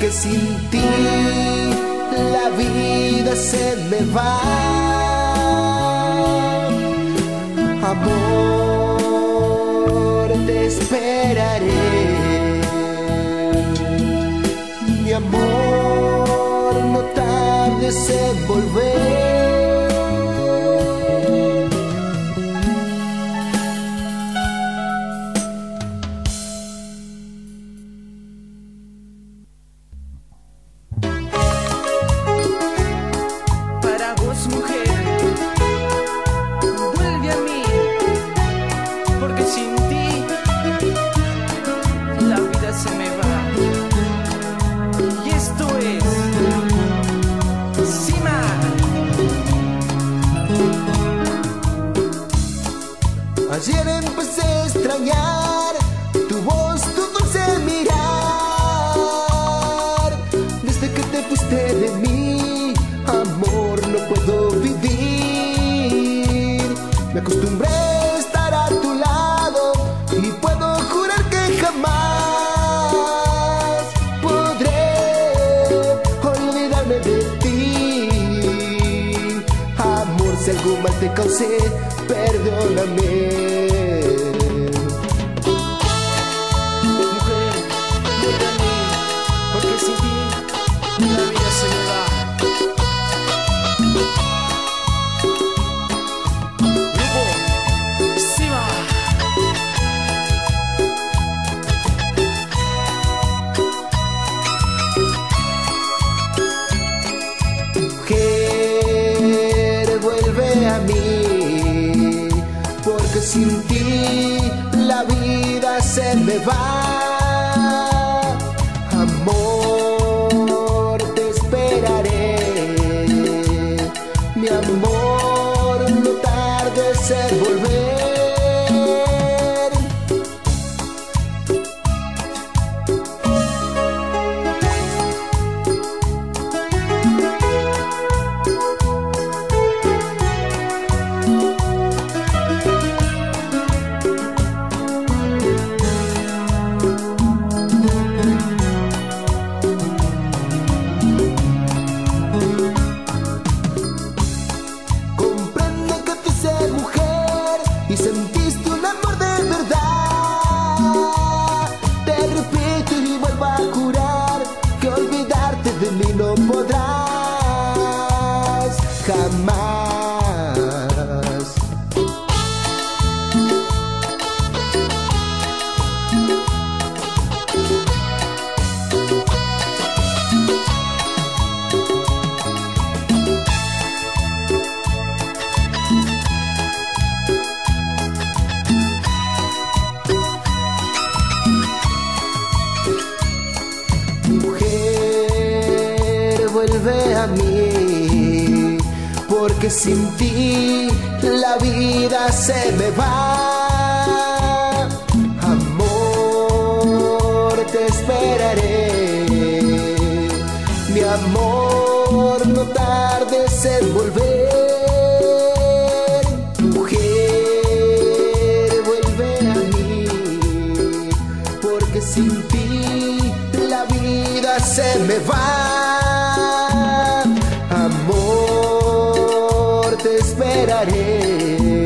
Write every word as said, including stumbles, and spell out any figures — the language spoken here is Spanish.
porque sin ti la vida se me va. Amor, te esperaré. Mi amor, no tardes en volver. Ayer empecé a extrañar tu voz, tu dulce mirar. Desde que te fuiste de mí, amor, no puedo vivir. Me acostumbré a estar a tu lado y puedo jurar que jamás podré olvidarme de ti. Amor, si algo mal te causé, perdóname. Mujer, vuelve a mí, porque sin ti la vida se me va. Grupo Siva. Mujer, vuelve a mí, porque sin ti la vida se me va. Amor, te esperaré. Mi amor, no tardes en volver. Y sentiste un amor de verdad. Te repito y vuelvo a jurar que olvidarte de mí no podrás jamás. Vuelve a mí, porque sin ti la vida se me va. Amor, te esperaré. Mi amor, no tardes en volver. Mujer, vuelve a mí, porque sin ti la vida se me va. Amor, te esperaré.